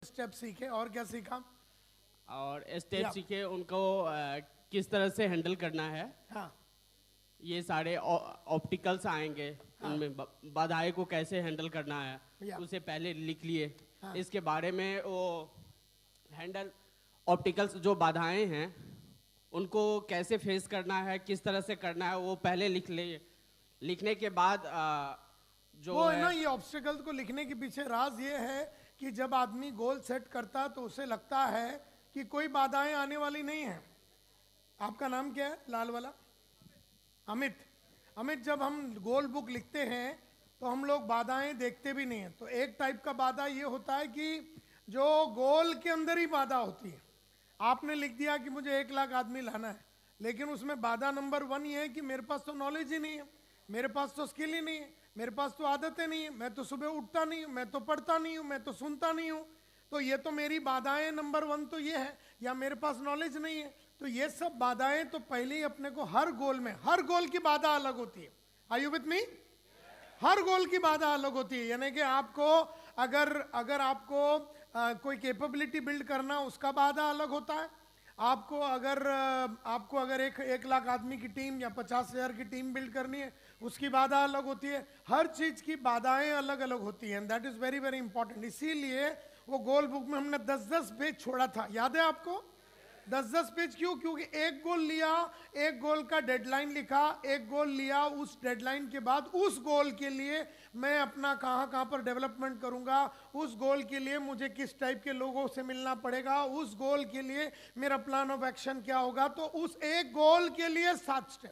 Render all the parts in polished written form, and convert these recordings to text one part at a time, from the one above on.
Step सीखे और क्या सीखा? और स्टेप सीखे उनको किस तरह से हैंडल करना है। हाँ, ये सारे ऑप्टिकल्स आएंगे, इनमें बाधाएं को कैसे हैंडल करना है उसे पहले लिख लिए। इसके बारे में वो हैंडल ऑप्टिकल्स जो बाधाएं हैं उनको कैसे फेस करना है, किस तरह से करना है वो पहले लिख ले। लिखने के बाद जो वो है ना, ये ऑब्स्टिकल्स को लिखने के पीछे राज ये है कि जब आदमी गोल सेट करता तो उसे लगता है कि कोई बाधाएं आने वाली नहीं है। आपका नाम क्या है लाल वाला? अमित। अमित, जब हम गोल बुक लिखते हैं तो हम लोग बाधाएं देखते भी नहीं है। तो एक टाइप का बाधा ये होता है कि जो गोल के अंदर ही बाधा होती है। आपने लिख दिया कि मुझे 1 लाख आदमी लाना है, लेकिन उसमें बाधा नंबर 1 ये है कि मेरे पास तो नॉलेज ही नहीं है, मेरे पास तो स्किल ही नहीं है, मेरे पास तो आदतें नहीं है, मैं तो सुबह उठता नहीं हूँ, मैं तो पढ़ता नहीं हूँ, मैं तो सुनता नहीं हूँ। तो ये तो मेरी बाधाएं नंबर 1 तो ये है, या मेरे पास नॉलेज नहीं है। तो ये सब बाधाएं तो पहले ही अपने को हर गोल में, हर गोल की बाधा अलग होती है। Are you with me? हर गोल की बाधा अलग होती है। यानी कि आपको अगर आपको कोई कैपेबिलिटी बिल्ड करना, उसका बाधा अलग होता है। आपको अगर एक लाख आदमी की टीम या 50,000 की टीम बिल्ड करनी है, उसकी बाधा अलग होती है। हर चीज की बाधाएं अलग अलग होती हैं। That is very very important. इसीलिए वो गोल बुक में हमने 10-10 पेज छोड़ा था, याद है आपको? 10-10 पेज क्यों? क्योंकि एक गोल लिया, एक गोल का डेडलाइन लिखा, एक गोल लिया, उस डेडलाइन के बाद उस गोल के लिए मैं अपना कहाँ पर डेवलपमेंट करूंगा, उस गोल के लिए मुझे किस टाइप के लोगों से मिलना पड़ेगा, उस गोल के लिए मेरा प्लान ऑफ एक्शन क्या होगा। तो उस एक गोल के लिए 7 स्टेप।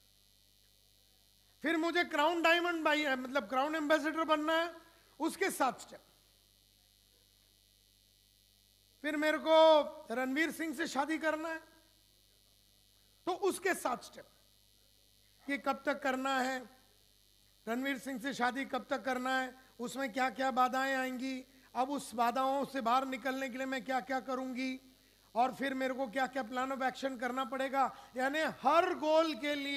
फिर मुझे क्राउन डायमंड मतलब क्राउन एम्बेसडर बनना है, उसके 7 स्टेप। फिर मेरे को रणवीर सिंह से शादी करना है, तो उसके 7 स्टेप। कि कब तक करना है, रणवीर सिंह से शादी कब तक करना है, उसमें क्या क्या बाधाएं आएंगी, अब उस बाधाओं से बाहर निकलने के लिए मैं क्या क्या करूंगी, और फिर मेरे को क्या क्या प्लान ऑफ एक्शन करना पड़ेगा। यानी हर गोल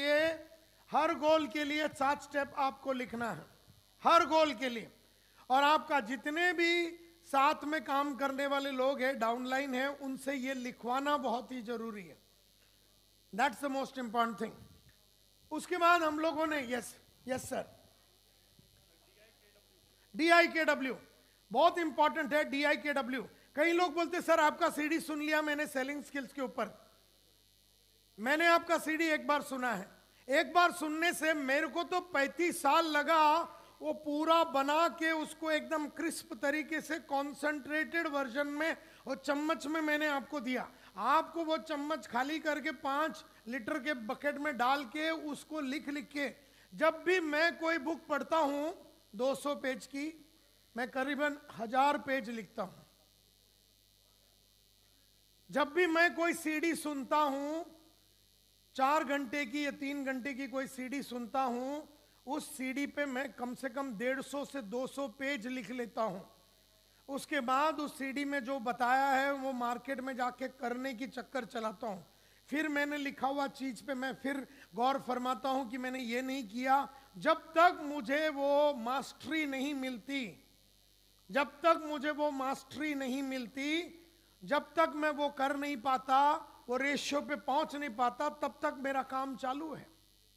के लिए 7 स्टेप आपको लिखना है, हर गोल के लिए। और आपका जितने भी साथ में काम करने वाले लोग हैं, डाउनलाइन है, उनसे ये लिखवाना बहुत ही जरूरी है। That's the most important thing. उसके बाद हम लोगों ने यस सर, DIKW बहुत इंपॉर्टेंट है। DIKW, कई लोग बोलते सर आपका सीडी सुन लिया मैंने सेलिंग स्किल्स के ऊपर। मैंने आपका सीडी एक बार सुना है, एक बार सुनने से मेरे को तो 35 साल लगा वो पूरा बना के उसको एकदम क्रिस्प तरीके से कॉन्सेंट्रेटेड वर्जन में और चम्मच में मैंने आपको दिया। आपको वो चम्मच खाली करके 5 लीटर के बकेट में डाल के उसको लिख के, जब भी मैं कोई बुक पढ़ता हूं 200 पेज की, मैं करीबन 1000 पेज लिखता हूं। जब भी मैं कोई सीडी सुनता हूं, 4 घंटे की या 3 घंटे की कोई सीडी सुनता हूं, उस सीडी पे मैं कम से कम 150 से 200 पेज लिख लेता हूं। उसके बाद उस सीडी में जो बताया है वो मार्केट में जाके करने की चक्कर चलाता हूं। फिर मैंने लिखा हुआ चीज पे मैं फिर गौर फरमाता हूं कि मैंने ये नहीं किया। जब तक मुझे वो मास्टरी नहीं मिलती, जब तक मैं वो कर नहीं पाता, वो रेशियो पे पहुंच नहीं पाता, तब तक मेरा काम चालू है।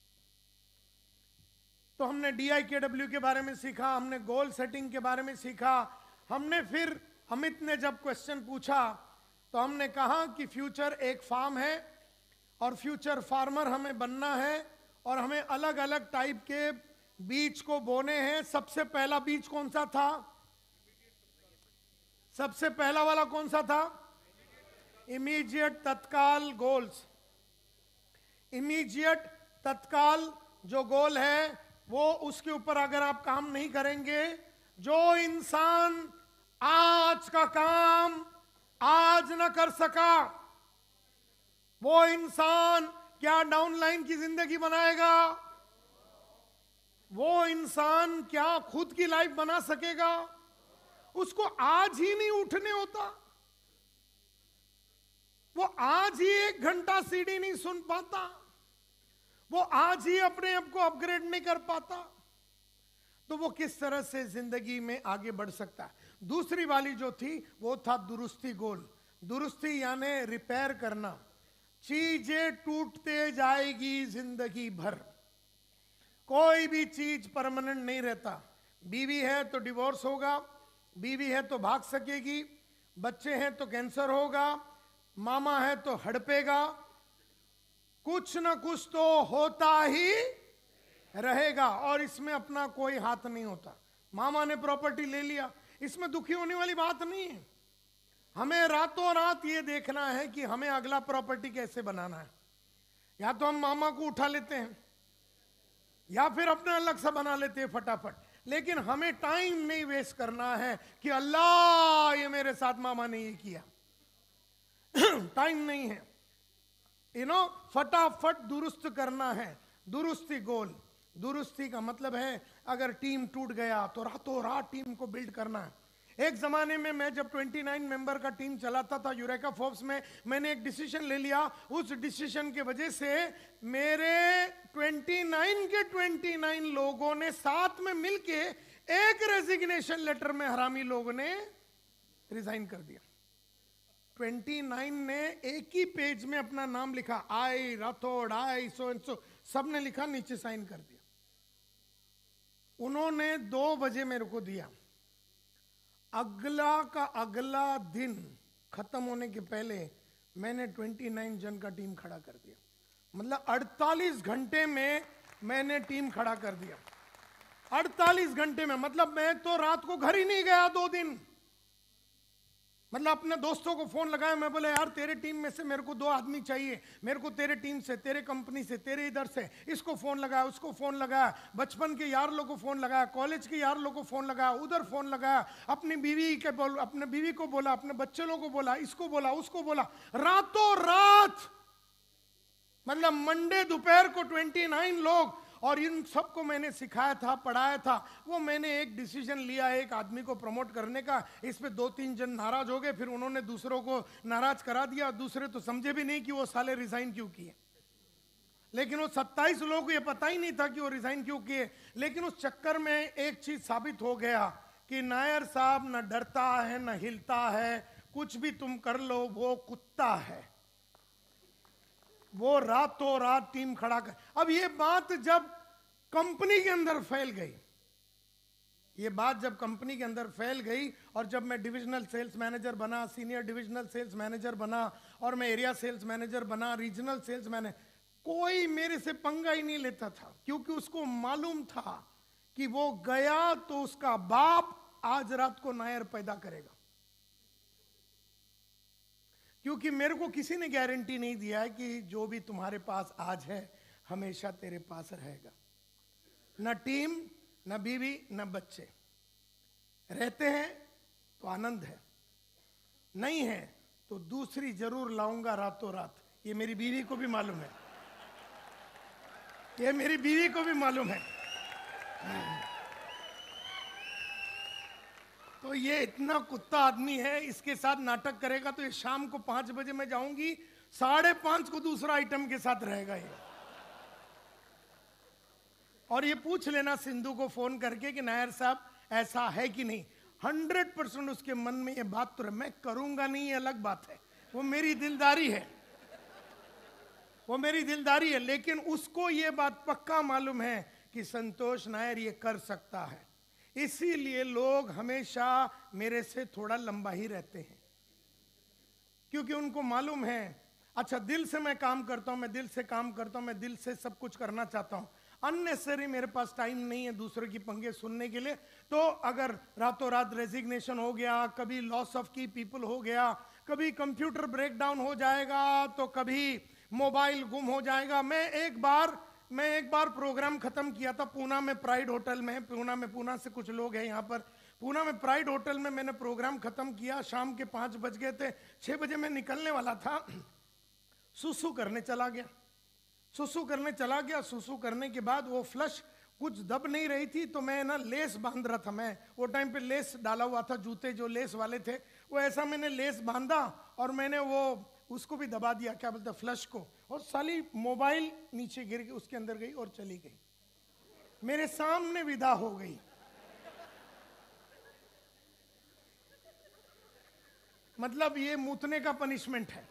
तो हमने DIKW के बारे में सीखा, हमने गोल सेटिंग के बारे में सीखा। हमने फिर अमित ने जब क्वेश्चन पूछा तो हमने कहा कि फ्यूचर एक फार्म है और फ्यूचर फार्मर हमें बनना है और हमें अलग अलग टाइप के बीज को बोने हैं। सबसे पहला बीज कौन सा था? सबसे पहला वाला कौन सा था? इमीडिएट तत्काल गोल्स। इमीडिएट तत्काल जो गोल है वो, उसके ऊपर अगर आप काम नहीं करेंगे, जो इंसान आज का काम आज न कर सका, वो इंसान क्या डाउनलाइन की जिंदगी बनाएगा? वो इंसान क्या खुद की लाइफ बना सकेगा? उसको आज ही नहीं उठने होता, वो आज ही 1 घंटा सीडी नहीं सुन पाता, वो आज ही अपने आप को अपग्रेड नहीं कर पाता, तो वो किस तरह से जिंदगी में आगे बढ़ सकता है? दूसरी वाली जो थी वो था दुरुस्ती गोल। दुरुस्ती यानी रिपेयर करना। चीजें टूटते जाएगी जिंदगी भर, कोई भी चीज परमानेंट नहीं रहता। बीवी है तो डिवोर्स होगा, बीवी है तो भाग सकेगी, बच्चे हैं तो कैंसर होगा, मामा है तो हड़पेगा, कुछ ना कुछ तो होता ही रहेगा और इसमें अपना कोई हाथ नहीं होता। मामा ने प्रॉपर्टी ले लिया, इसमें दुखी होने वाली बात नहीं है। हमें रातों रात ये देखना है कि हमें अगला प्रॉपर्टी कैसे बनाना है। या तो हम मामा को उठा लेते हैं या फिर अपना अलग सा बना लेते हैं फटाफट, लेकिन हमें टाइम नहीं वेस्ट करना है कि अल्लाह ये मेरे साथ मामा ने ये किया। टाइम नहीं है, फटाफट दुरुस्त करना है। दुरुस्ती गोल। दुरुस्ती का मतलब है अगर टीम टूट गया तो रातों रात टीम को बिल्ड करना है। एक जमाने में मैं जब 29 मेंबर का टीम चलाता था यूरेका फोर्ब्स में, मैंने एक डिसीजन ले लिया। उस डिसीजन की वजह से मेरे 29 के 29 लोगों ने साथ में मिलके एक रेजिग्नेशन लेटर में हरामी लोगों ने रिजाइन कर दिया। 29 ने एक ही पेज में अपना नाम लिखा, आई राठौड़, आई सो एंड सो, सबने लिखा, नीचे साइन कर दिया। उन्होंने 2 बजे मेरे को दिया। अगला का अगला दिन खत्म होने के पहले मैंने 29 जन का टीम खड़ा कर दिया। मतलब 48 घंटे में मैंने टीम खड़ा कर दिया। 48 घंटे में, मतलब मैं तो रात को घर ही नहीं गया 2 दिन। मतलब अपने दोस्तों को फोन लगाया, मैं बोला यार तेरे टीम में से मेरे को 2 आदमी चाहिए, मेरे को तेरे टीम से, तेरे कंपनी से, तेरे इधर से। इसको फोन लगाया, उसको फोन लगाया, बचपन के यार लोगों को फोन लगाया, कॉलेज के यार लोगों को फोन लगाया, उधर फोन लगाया, अपनी अपने बीवी को बोला, अपने बच्चे लोगों को बोला, इसको बोला, उसको बोला, रातों रात। मतलब मंडे दोपहर को 29 लोग, और इन सबको मैंने सिखाया था, पढ़ाया था। वो मैंने एक डिसीजन लिया एक आदमी को प्रमोट करने का, इस पे 2-3 जन नाराज हो गए, फिर उन्होंने दूसरों को नाराज करा दिया। दूसरे तो समझे भी नहीं कि वो साले रिजाइन क्यों किए, लेकिन वो 27 लोगों को ये पता ही नहीं था कि वो रिजाइन क्यों किए। लेकिन उस चक्कर में एक चीज साबित हो गया कि नायर साहब न डरता है न हिलता है, कुछ भी तुम कर लो, वो कुत्ता है। वो रातों रात टीम खड़ा कर। अब ये बात जब कंपनी के अंदर फैल गई, ये बात जब कंपनी के अंदर फैल गई, और जब मैं डिविजनल सेल्स मैनेजर बना, सीनियर डिविजनल सेल्स मैनेजर बना, और मैं एरिया सेल्स मैनेजर बना, रीजनल सेल्स मैनेजर, कोई मेरे से पंगा ही नहीं लेता था, क्योंकि उसको मालूम था कि वो गया तो उसका बाप आज रात को नायर पैदा करेगा। क्योंकि मेरे को किसी ने गारंटी नहीं दिया है कि जो भी तुम्हारे पास आज है हमेशा तेरे पास रहेगा। न टीम, न बीवी, न बच्चे। रहते हैं तो आनंद है, नहीं है तो दूसरी जरूर लाऊंगा रातों रात। ये मेरी बीवी को भी मालूम है, ये मेरी बीवी को भी मालूम है। तो ये इतना कुत्ता आदमी है, इसके साथ नाटक करेगा तो ये शाम को 5 बजे मैं जाऊंगी, 5:30 को दूसरा आइटम के साथ रहेगा ये। और ये पूछ लेना सिंधु को फोन करके कि नायर साहब ऐसा है कि नहीं। 100% उसके मन में ये बात तो मैं करूंगा नहीं, ये अलग बात है, वो मेरी दिलदारी है, वो मेरी दिलदारी है। लेकिन उसको ये बात पक्का मालूम है कि संतोष नायर ये कर सकता है। इसीलिए लोग हमेशा मेरे से थोड़ा लंबा ही रहते हैं, क्योंकि उनको मालूम है अच्छा दिल से मैं काम करता हूं, मैं दिल से काम करता हूं, मैं दिल से सब कुछ करना चाहता हूं। अननेसेसरी मेरे पास टाइम नहीं है दूसरों की पंगे सुनने के लिए। तो अगर रातों रात रेजिग्नेशन हो गया, कभी लॉस ऑफ की पीपल हो गया, कभी कंप्यूटर ब्रेकडाउन हो जाएगा, तो कभी मोबाइल गुम हो जाएगा। मैं एक बार प्रोग्राम खत्म किया था पूना में, प्राइड होटल में। पूना से कुछ लोग हैं यहाँ पर। पूना में प्राइड होटल में मैंने प्रोग्राम खत्म किया, शाम के 5 बज गए थे। 6 बजे मैं निकलने वाला था, सुसु करने चला गया। सुसु करने के बाद वो फ्लश कुछ दब नहीं रही थी, तो मैं ना लेस बांध रहा था। मैं वो टाइम पे लेस डाला हुआ था, जूते जो लेस वाले थे वो, ऐसा मैंने लेस बांधा और मैंने वो उसको भी दबा दिया, क्या बोलते फ्लश को, और साली मोबाइल नीचे गिर गई, उसके अंदर गई और चली गई, मेरे सामने विदा हो गई। मतलब ये मूतने का पनिशमेंट है।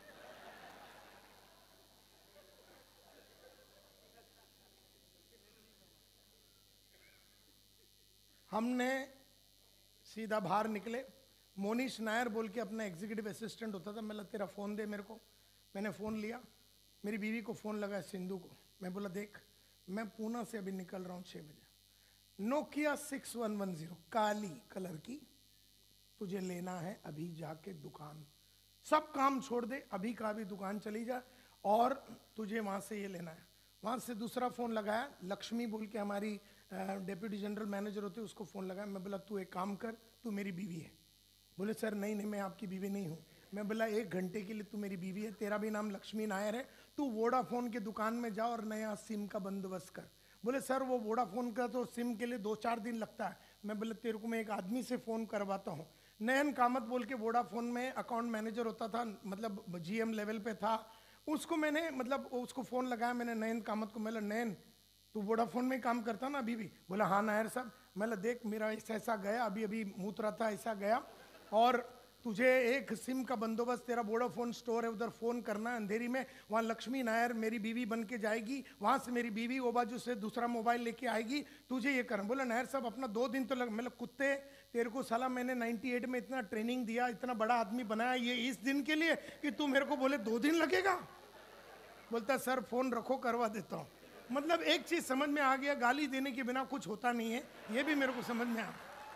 हमने सीधा बाहर निकले। मोनीश नायर बोल के अपना एग्जीक्यूटिव असिस्टेंट होता था, मैं तेरा फ़ोन दे मेरे को। मैंने फ़ोन लिया, मेरी बीवी को फ़ोन लगा, सिंधु को। मैं बोला देख, मैं पूना से अभी निकल रहा हूँ 6 बजे, नोकिया 6110 काली कलर की तुझे लेना है, अभी जाके दुकान सब काम छोड़ दे, अभी का अभी दुकान चली जा और तुझे वहाँ से ये लेना है। वहाँ से दूसरा फ़ोन लगाया, लक्ष्मी बोल के हमारी डेप्यूटी जनरल मैनेजर होती है, उसको फ़ोन लगाया। मैं बोला तू एक काम कर, तू मेरी बीवी है। बोले सर नहीं नहीं, मैं आपकी बीवी नहीं हूँ। मैं बोला 1 घंटे के लिए तू मेरी बीवी है, तेरा भी नाम लक्ष्मी नायर है, तू वोडाफोन के दुकान में जा और नया सिम का बंदोबस्त कर। बोले सर वो वोडाफोन का तो सिम के लिए 2-4 दिन लगता है। मैं बोले तेरे को मैं एक आदमी से फ़ोन करवाता हूँ। नयन कामत बोल के वोडाफोन में अकाउंट मैनेजर होता था, मतलब GM लेवल पे था, उसको मैंने मतलब उसको फ़ोन लगाया मैंने नयन कामत को। मैं नयन तू वोडाफोन में काम करता ना अभी भी? बोला हाँ नायर साहब। मैं देख मेरा ऐसा गया, अभी अभी मूत रहा था, ऐसा गया, और तुझे एक सिम का बंदोबस्त, तेरा वोडाफोन स्टोर है उधर फ़ोन करना अंधेरी में, वहाँ लक्ष्मी नायर मेरी बीवी बन के जाएगी, वहाँ से मेरी बीवी वो बाजू से दूसरा मोबाइल लेके आएगी, तुझे ये करना। बोला नायर साहब अपना 2 दिन तो लग। मतलब कुत्ते तेरे को साला मैंने 98 में इतना ट्रेनिंग दिया, इतना बड़ा आदमी बनाया, ये इस दिन के लिए कि तू मेरे को बोले 2 दिन लगेगा? बोलता सर फ़ोन रखो, करवा देता हूँ। मतलब एक चीज़ समझ में आ गया, गाली देने के बिना कुछ होता नहीं है, ये भी मेरे को समझ में आ।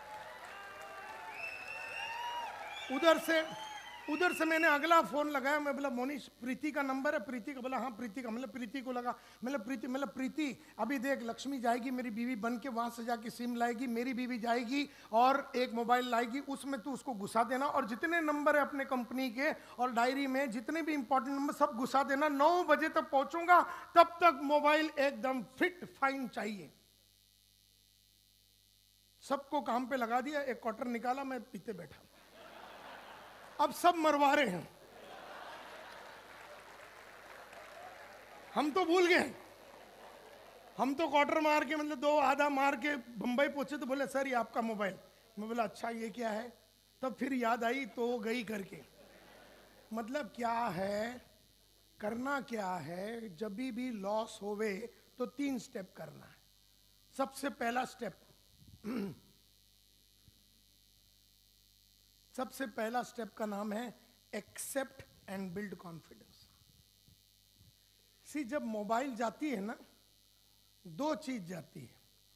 उधर से मैंने अगला फ़ोन लगाया। मैं बोला मोनीश प्रीति का नंबर है? प्रीति का? बोला हाँ प्रीति का। मतलब प्रीति को लगा। मतलब प्रीति अभी देख लक्ष्मी जाएगी मेरी बीवी बन के, वहाँ से जाके सिम लाएगी, मेरी बीवी जाएगी और एक मोबाइल लाएगी, उसमें तू उसको घुसा देना और जितने नंबर है अपने कंपनी के और डायरी में जितने भी इंपॉर्टेंट नंबर सब घुसा देना। 9 बजे तक पहुँचूंगा, तब तक मोबाइल एकदम फिट फाइन चाहिए। सबको काम पे लगा दिया, एक क्वार्टर निकाला, मैं पीते बैठा। अब सब मरवा रहे हैं, हम तो भूल गए। हम तो क्वार्टर मार के मतलब 2 आधा मार के बंबई पहुंचे तो बोले सर ये आपका मोबाइल। मैं बोला अच्छा ये क्या है? तब फिर याद आई तो गई करके। मतलब क्या है, करना क्या है, जब भी लॉस होवे तो 3 स्टेप करना है। सबसे पहला स्टेप का नाम है एक्सेप्ट एंड बिल्ड कॉन्फिडेंस। सी जब मोबाइल जाती है ना, 2 चीज जाती है,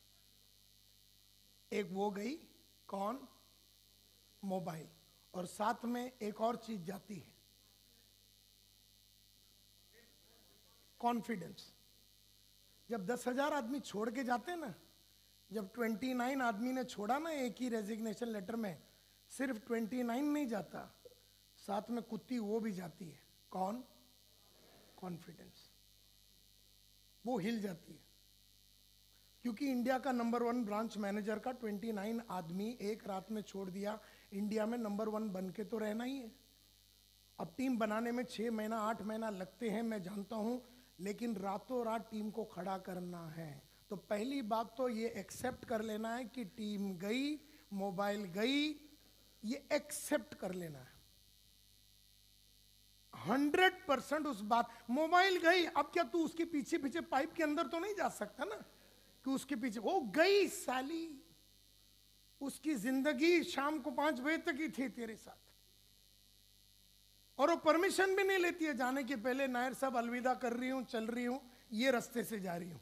एक वो गई कौन? मोबाइल, और साथ में एक और चीज जाती है, कॉन्फिडेंस। जब 10,000 आदमी छोड़ के जाते हैं ना, जब 29 आदमी ने छोड़ा ना एक ही रेजिग्नेशन लेटर में, सिर्फ 29 नहीं जाता, साथ में कुत्ती वो भी जाती है। कौन? कॉन्फिडेंस। वो हिल जाती है, क्योंकि इंडिया का नंबर 1 ब्रांच मैनेजर का 29 आदमी एक रात में छोड़ दिया। इंडिया में नंबर 1 बन के तो रहना ही है। अब टीम बनाने में 6 महीना 8 महीना लगते हैं, मैं जानता हूं, लेकिन रातों रात टीम को खड़ा करना है। तो पहली बात तो ये एक्सेप्ट कर लेना है कि टीम गई, मोबाइल गई, ये एक्सेप्ट कर लेना है 100%। उस बात, मोबाइल गई, अब क्या तू उसके पीछे पीछे पाइप के अंदर तो नहीं जा सकता ना कि उसके पीछे वो गई साली। उसकी जिंदगी शाम को 5 बजे तक ही थी तेरे साथ, और वो परमिशन भी नहीं लेती है जाने के पहले, नायर साहब अलविदा कर रही हूं, चल रही हूं, ये रास्ते से जा रही हूं।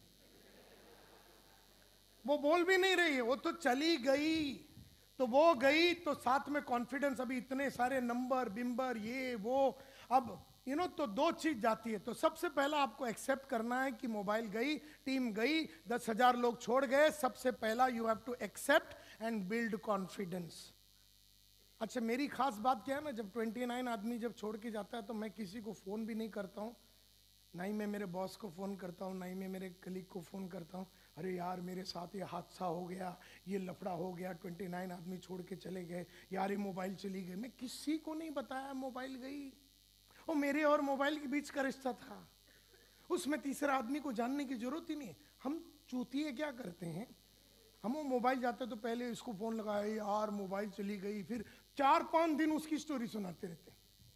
वो बोल भी नहीं रही है, वो तो चली गई। तो वो गई तो साथ में कॉन्फिडेंस, अभी इतने सारे नंबर बिंबर ये वो, अब तो 2 चीज जाती है। तो सबसे पहला आपको एक्सेप्ट करना है कि मोबाइल गई, टीम गई, 10,000 लोग छोड़ गए। सबसे पहला you have to accept and build confidence. अच्छा मेरी खास बात क्या है ना, जब 29 आदमी जब छोड़ के जाता है तो मैं किसी को फ़ोन भी नहीं करता हूँ, ना ही मैं मेरे बॉस को फ़ोन करता हूँ, ना ही मैं मेरे कलीग को फ़ोन करता हूँ, अरे यार मेरे साथ ये हादसा हो गया, ये लफड़ा हो गया, 29 आदमी छोड़ के चले गए, यार ये मोबाइल चली गई। मैं किसी को नहीं बताया मोबाइल गई। वो मेरे और मोबाइल के बीच का रिश्ता था, उसमें तीसरा आदमी को जानने की जरूरत ही नहीं है। हम चूतिए क्या करते हैं, हम वो मोबाइल जाते तो पहले इसको फ़ोन लगाए, यार मोबाइल चली गई, फिर 4-5 दिन उसकी स्टोरी सुनाते रहते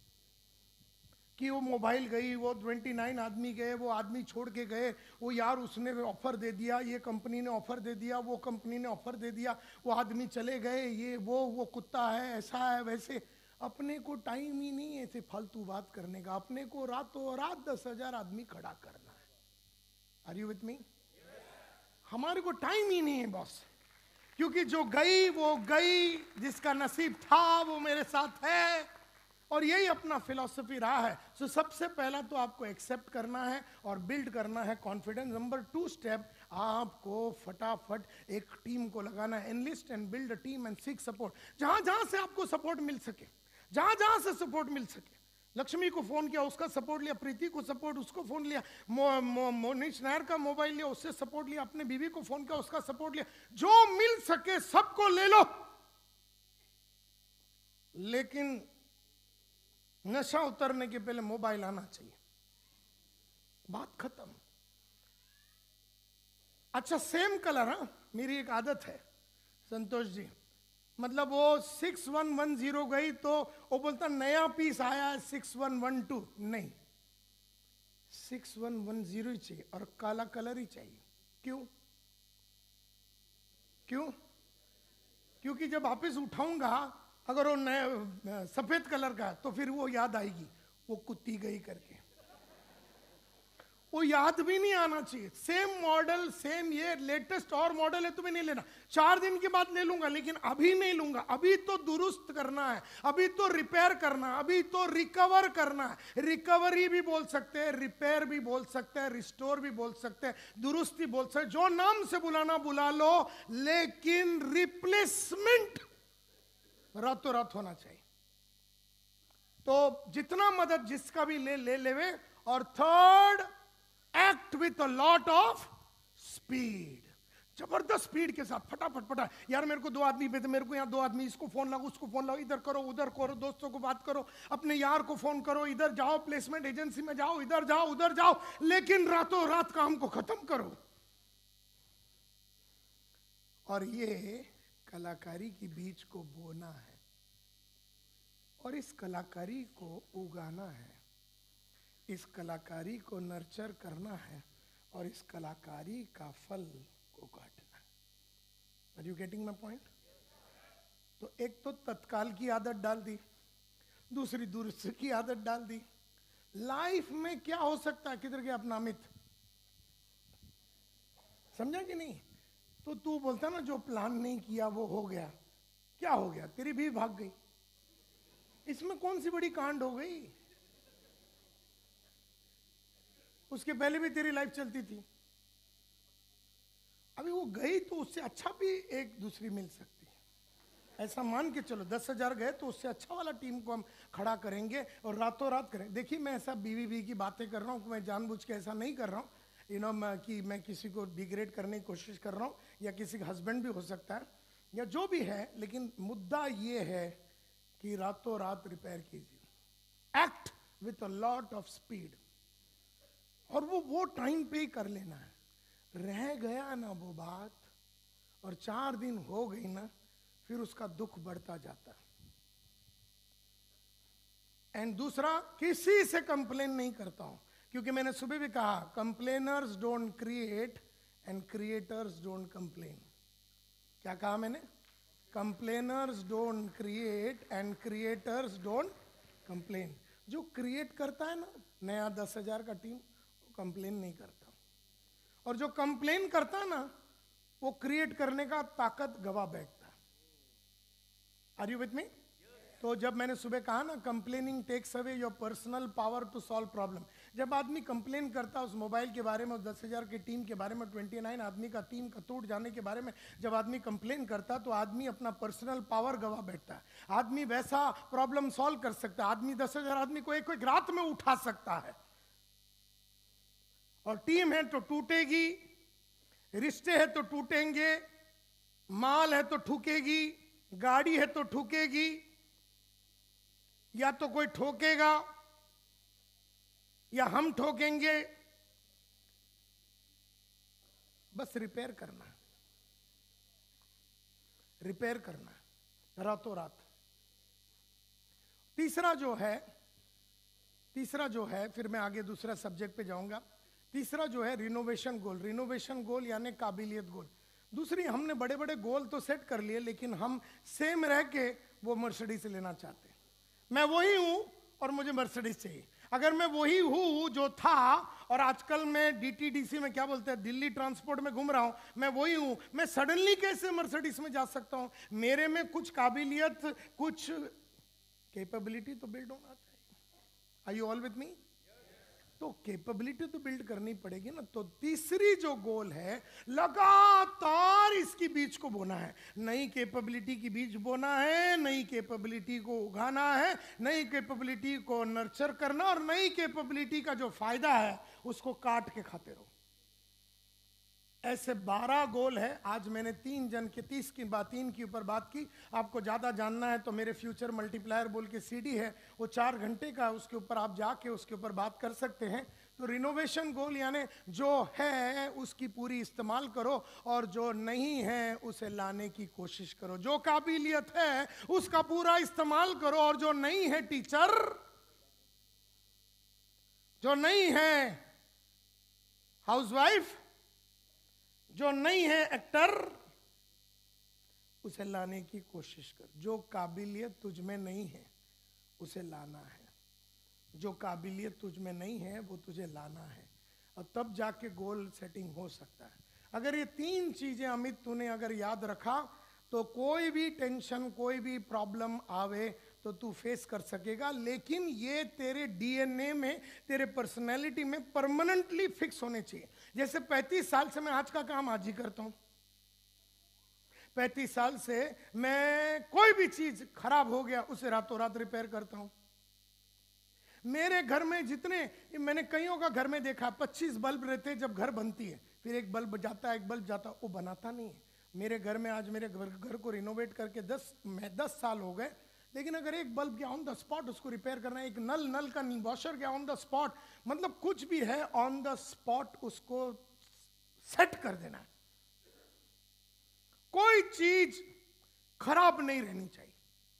कि वो मोबाइल गई, वो 29 आदमी गए, वो आदमी छोड़ के गए, वो यार उसने ऑफर दे दिया, ये कंपनी ने ऑफर दे दिया, वो कंपनी ने ऑफर दे दिया, वो आदमी चले गए, ये वो कुत्ता है, ऐसा है वैसे। अपने को टाइम ही नहीं है ऐसे फालतू बात करने का। अपने को रातों रात 10,000 आदमी खड़ा करना है। Are you with me? हमारे को टाइम ही नहीं है बॉस, क्योंकि जो गई वो गई, जिसका नसीब था वो मेरे साथ है। और यही अपना फिलॉसफी रहा है। सो सबसे पहला तो आपको एक्सेप्ट करना है और बिल्ड करना है कॉन्फिडेंस। नंबर 2 स्टेप, आपको फटाफट एक टीम को लगाना है। Enlist and build a team and seek support. जहां जहां से आपको सपोर्ट मिल सके, जहां जहां से सपोर्ट मिल सके। लक्ष्मी को फोन किया, उसका सपोर्ट लिया, प्रीति को सपोर्ट, उसको फोन लिया, मोनिश नायर का मोबाइल लिया, उससे सपोर्ट लिया, अपने बीवी को फोन किया, उसका सपोर्ट लिया। जो मिल सके सबको ले लो, लेकिन नशा उतरने के पहले मोबाइल आना चाहिए। बात खत्म। अच्छा, सेम कलर, हाँ, मेरी एक आदत है संतोष जी, मतलब वो 6110 गई तो वो बोलता नया पीस आया है 6112। नहीं, 6110 ही चाहिए और काला कलर ही चाहिए। क्यों? क्यों? क्योंकि जब वापिस उठाऊंगा अगर वो नया सफेद कलर का तो फिर वो याद आएगी, वो कुत्ती गई करके। वो याद भी नहीं आना चाहिए। सेम मॉडल, सेम ये लेटेस्ट और मॉडल है, तुम्हें नहीं लेना, 4 दिन के बाद ले लूंगा, लेकिन अभी नहीं लूंगा। अभी तो दुरुस्त करना है, अभी तो रिपेयर करना है, अभी तो रिकवर करना है। रिकवरी भी बोल सकते हैं, रिपेयर भी बोल सकते हैं, रिस्टोर भी बोल सकते हैं, दुरुस्ती बोल सकते हैं, जो नाम से बुलाना बुला लो, लेकिन रिप्लेसमेंट रातों रात होना चाहिए। तो जितना मदद जिसका भी ले लेवे। और third, act with a lot of speed. जबरदस्त स्पीड के साथ फटाफट फटा। यार मेरे को 2 आदमी भेजे, मेरे को यहाँ 2 आदमी, इसको फोन लगाओ, उसको फोन लगाओ, इधर करो उधर करो, दोस्तों को बात करो, अपने यार को फोन करो, इधर जाओ, प्लेसमेंट एजेंसी में जाओ, इधर जाओ उधर जाओ, लेकिन रातों रात काम को खत्म करो। और ये कलाकारी की बीज को बोना है और इस कलाकारी को उगाना है, इस कलाकारी को नर्चर करना है और इस कलाकारी का फल को काटना है। Are you getting my point? तो एक तो तत्काल की आदत डाल दी, दूसरी दूरस्थ की आदत डाल दी। लाइफ में क्या हो सकता है? किधर गया अपना अमित? समझा कि नहीं? तो तू बोलता ना जो प्लान नहीं किया वो हो गया। क्या हो गया? तेरी भी भाग गई। इसमें कौन सी बड़ी कांड हो गई? उसके पहले भी तेरी लाइफ चलती थी। अभी वो गई तो उससे अच्छा भी एक दूसरी मिल सकती है। ऐसा मान के चलो 10,000 गए तो उससे अच्छा वाला टीम को हम खड़ा करेंगे और रातों रात करेंगे। देखिए मैं ऐसा बीवी की बातें कर रहा हूँ, मैं जानबूझ के ऐसा नहीं कर रहा हूँ, कि मैं किसी को डिग्रेड करने की कोशिश कर रहा हूँ, या किसी का हस्बैंड भी हो सकता है या जो भी है, लेकिन मुद्दा ये है कि रातों रात रिपेयर कीजिए। Act with a lot of speed. और वो टाइम पे ही कर लेना है। रह गया ना वो बात और 4 दिन हो गई ना, फिर उसका दुख बढ़ता जाता है। एंड दूसरा, किसी से कंप्लेन नहीं करता हूं, क्योंकि मैंने सुबह भी कहा complainers don't create and creators don't complain. क्या कहा मैंने? Complainers don't create and creators don't complain. जो क्रिएट करता है ना नया 10,000 का टीम, वो कंप्लेन नहीं करता, और जो कंप्लेन करता है ना वो क्रिएट करने का ताकत गवा बैठता है। Are you with me? तो जब मैंने सुबह कहा ना complaining takes away your personal power to solve problem. जब आदमी कंप्लेन करता है उस मोबाइल के बारे में, 10,000 की टीम के बारे में, 29 आदमी का टीम का टूट जाने के बारे में जब आदमी कंप्लेन करता तो आदमी अपना पर्सनल पावर गवा बैठता है। आदमी वैसा प्रॉब्लम सॉल्व कर सकता है। आदमी 10,000 आदमी को एक रात में उठा सकता है। और टीम है तो टूटेगी, रिश्ते है तो टूटेंगे, माल है तो ठुकेगी, गाड़ी है तो ठुकेगी, या तो कोई ठोकेगा या हम ठोकेंगे। बस रिपेयर करना है, रिपेयर करना है रातों रात। तीसरा जो है फिर मैं आगे दूसरा सब्जेक्ट पे जाऊंगा। तीसरा जो है रिनोवेशन गोल। रिनोवेशन गोल यानी काबिलियत गोल। दूसरी, हमने बड़े बड़े गोल तो सेट कर लिए, लेकिन हम सेम रह के वो मर्सिडीज लेना चाहते हैं। मैं वही हूं और मुझे मर्सिडीज चाहिए। अगर मैं वही हूं जो था और आजकल मैं डीटीडीसी में क्या बोलते हैं, दिल्ली ट्रांसपोर्ट में घूम रहा हूं, मैं वही हूं, मैं सडनली कैसे मर्सिडीज में जा सकता हूं? मेरे में कुछ काबिलियत, कुछ कैपेबिलिटी तो बिल्ड होना चाहिए। Are you all with me? तो कैपेबिलिटी तो बिल्ड करनी पड़ेगी ना। तो तीसरी जो गोल है, लगातार इसकी बीज को बोना है। नई कैपेबिलिटी की बीज बोना है, नई कैपेबिलिटी को उगाना है, नई कैपेबिलिटी को नर्चर करना, और नई कैपेबिलिटी का जो फायदा है उसको काट के खाते रहो। ऐसे 12 गोल है। आज मैंने 3 के ऊपर बात की। आपको ज़्यादा जानना है तो मेरे फ्यूचर मल्टीप्लायर बोल के सीडी है, वो 4 घंटे का, उसके ऊपर आप जाके उसके ऊपर बात कर सकते हैं। तो रिनोवेशन गोल यानी जो है उसकी पूरी इस्तेमाल करो, और जो नहीं है उसे लाने की कोशिश करो। जो काबिलियत है उसका पूरा इस्तेमाल करो, और जो नहीं है टीचर, जो नहीं है हाउसवाइफ, जो नहीं है एक्टर, उसे लाने की कोशिश कर। जो काबिलियत तुझ में नहीं है उसे लाना है। जो काबिलियत तुझ में नहीं है वो तुझे लाना है, और तब जाके गोल सेटिंग हो सकता है। अगर ये 3 चीजें अमित तूने अगर याद रखा तो कोई भी टेंशन, कोई भी प्रॉब्लम आवे तो तू फेस कर सकेगा। लेकिन ये तेरे डीएनए में, तेरे पर्सनैलिटी में परमानेंटली फिक्स होने चाहिए। जैसे 35 साल से मैं आज का काम आज ही करता हूं। 35 साल से मैं कोई भी चीज खराब हो गया उसे रातों रात रिपेयर करता हूं। मेरे घर में जितने, मैंने कईयों का घर में देखा, 25 बल्ब रहते जब घर बनती है, फिर एक बल्ब जाता है, एक बल्ब जाता है, वो बनाता नहीं है। मेरे घर में आज मेरे घर को रिनोवेट करके 10 साल हो गए, लेकिन अगर एक बल्ब गया ऑन द स्पॉट उसको रिपेयर करना, एक नल का वॉशर गया ऑन द स्पॉट, मतलब कुछ भी है ऑन द स्पॉट उसको सेट कर देना है। कोई चीज खराब नहीं रहनी चाहिए।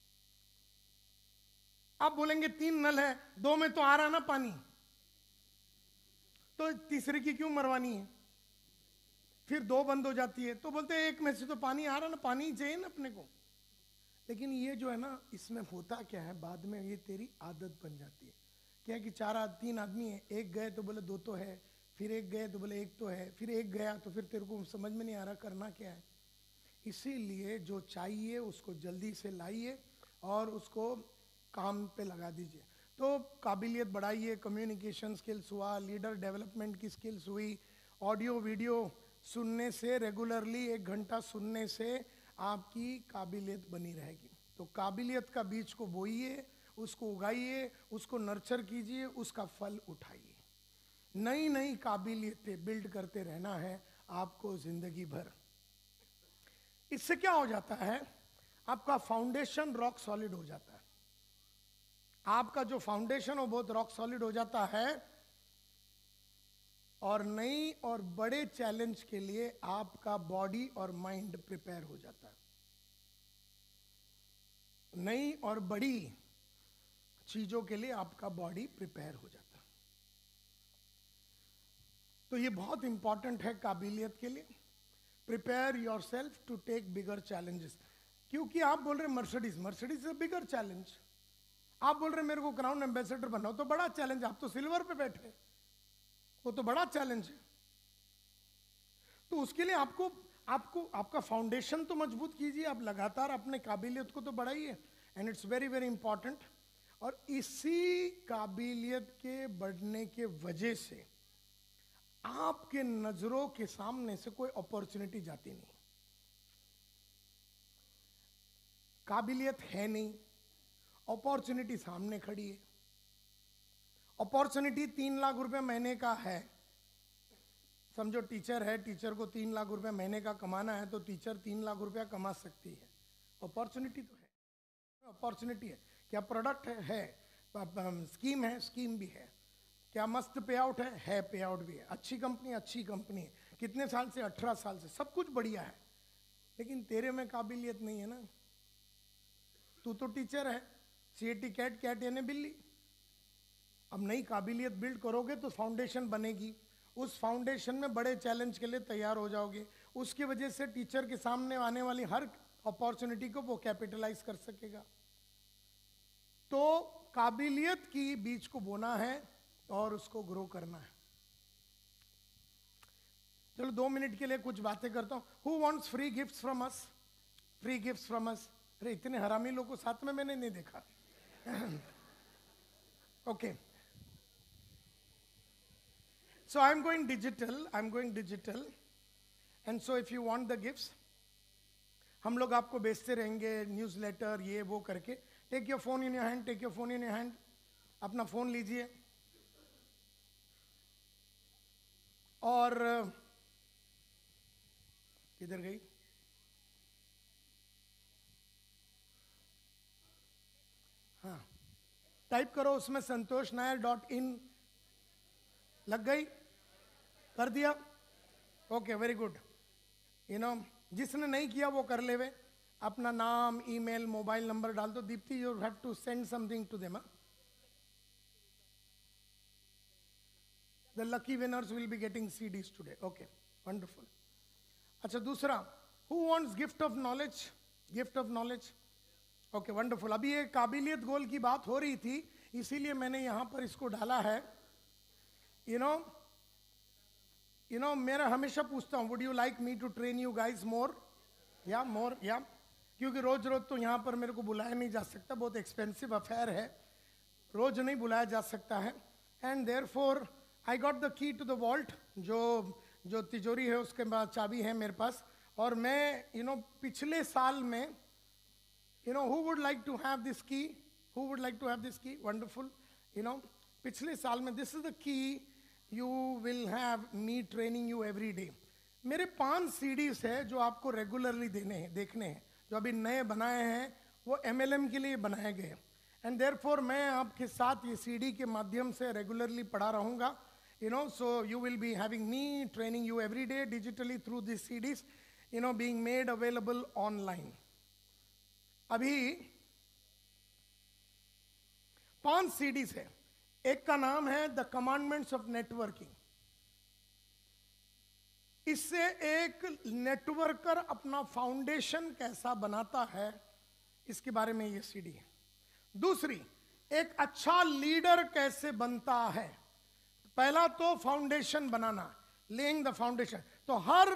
आप बोलेंगे 3 नल है, 2 में तो आ रहा ना पानी, तो तीसरे की क्यों मरवानी है? फिर 2 बंद हो जाती है, तो बोलते हैं 1 में से तो पानी आ रहा ना, पानी चाहिए ना अपने को। लेकिन ये जो है ना, इसमें होता क्या है, बाद में ये तेरी आदत बन जाती है। क्या है कि 3 आदमी है, एक गए तो बोले 2 तो है, फिर एक गए तो बोले 1 तो है, फिर एक गया तो फिर तेरे को समझ में नहीं आ रहा करना क्या है। इसीलिए जो चाहिए उसको जल्दी से लाइए और उसको काम पे लगा दीजिए। तो काबिलियत बढ़ाइए, कम्युनिकेशन स्किल्स हुआ, लीडर डेवलपमेंट की स्किल्स हुई, ऑडियो वीडियो सुनने से, रेगुलरली 1 घंटा सुनने से आपकी काबिलियत बनी रहेगी। तो काबिलियत का बीज को बोइए, उसको उगाइए, उसको नर्चर कीजिए, उसका फल उठाइए। नई नई काबिलियतें बिल्ड करते रहना है आपको जिंदगी भर। इससे क्या हो जाता है, आपका फाउंडेशन रॉक सॉलिड हो जाता है। आपका जो फाउंडेशन हो बहुत रॉक सॉलिड हो जाता है, और नई और बड़े चैलेंज के लिए आपका बॉडी और माइंड प्रिपेयर हो जाता है। नई और बड़ी चीजों के लिए आपका बॉडी प्रिपेयर हो जाता है। तो ये बहुत इंपॉर्टेंट है काबिलियत के लिए। Prepare yourself to take bigger challenges. क्योंकि आप बोल रहे Mercedes is a bigger challenge. आप बोल रहे मेरे को क्राउन एम्बेसडर बनना हो, तो बड़ा चैलेंज। आप तो सिल्वर पे बैठे, वो तो बड़ा चैलेंज है। तो उसके लिए आपको आपका फाउंडेशन तो मजबूत कीजिए, आप लगातार अपने काबिलियत को तो बढ़ाइए, and it's very very important. और इसी काबिलियत के बढ़ने के वजह से आपके नजरों के सामने से कोई अपॉर्चुनिटी जाती नहीं। काबिलियत है नहीं, अपॉर्चुनिटी सामने खड़ी है। अपॉर्चुनिटी 3 लाख रुपए महीने का है। समझो टीचर है, टीचर को 3 लाख रुपए महीने का कमाना है, तो टीचर 3 लाख रुपया कमा सकती है। अपॉर्चुनिटी तो है, अपॉर्चुनिटी है। क्या प्रोडक्ट है, स्कीम है, स्कीम भी है। क्या मस्त पे आउट है पे आउट भी है। अच्छी कंपनी है। कितने साल से? 18 साल से। सब कुछ बढ़िया है, लेकिन तेरे में काबिलियत नहीं है ना। तू तो टीचर है, CAT कैट, कैट यानी बिल्ली। अब नई काबिलियत बिल्ड करोगे तो फाउंडेशन बनेगी, उस फाउंडेशन में बड़े चैलेंज के लिए तैयार हो जाओगे, उसकी वजह से टीचर के सामने आने वाली हर अपॉर्चुनिटी को वो कैपिटलाइज कर सकेगा। तो काबिलियत की बीज को बोना है और उसको ग्रो करना है। चलो 2 मिनट के लिए कुछ बातें करता हूं। Who wants free gifts from us? Free gifts from us? अरे इतने हरामी लोगों को साथ में मैंने नहीं देखा। Okay, so I'm going digital and so if you want the gifts, हम लोग आपको भेजते रहेंगे न्यूज़लेटर ये वो करके। Take your phone in your hand, take your phone in your hand, अपना फोन लीजिए और किधर गई? हाँ, टाइप करो उसमें santoshnair.in। लग गई? कर दिया? Okay, very good. जिसने नहीं किया वो कर लेवे, अपना नाम, ईमेल, मोबाइल नंबर डाल दो। Deepti, you have to send something to them. The lucky winners will be getting CDs today. Okay, wonderful. अच्छा, दूसरा, who wants gift of knowledge? Gift of knowledge, okay, wonderful. अभी ये काबिलियत गोल की बात हो रही थी, इसीलिए मैंने यहां पर इसको डाला है। मेरा हमेशा पूछता हूँ, would you like me to train you guys more? या मोर, या क्योंकि रोज रोज तो यहाँ पर मेरे को बुलाया नहीं जा सकता, बहुत एक्सपेंसिव अफेयर है, रोज नहीं बुलाया जा सकता है। And therefore I got the key to the vault, जो तिजोरी है उसके बाद चाबी है मेरे पास। और मैं पिछले साल में who would like to have this key? Who would like to have this key? Wonderful. पिछले साल में this is the key you will have me training you every day. मेरे 5 CDs है जो आपको रेगुलरली देखने हैं, जो अभी नए बनाए हैं, वो MLM के लिए बनाए गए। एंड देयरफॉर मैं आपके साथ ये CD के माध्यम से रेगुलरली पढ़ा रहूँगा। So you will be having me training you every day digitally through these CDs, being made available online. अभी 5 CDs है। एक का नाम है द कमांडमेंट्स ऑफ नेटवर्किंग। इससे एक नेटवर्कर अपना फाउंडेशन कैसा बनाता है, इसके बारे में ये CD है। दूसरी, एक अच्छा लीडर कैसे बनता है। पहला तो फाउंडेशन बनाना, लेइंग द फाउंडेशन। तो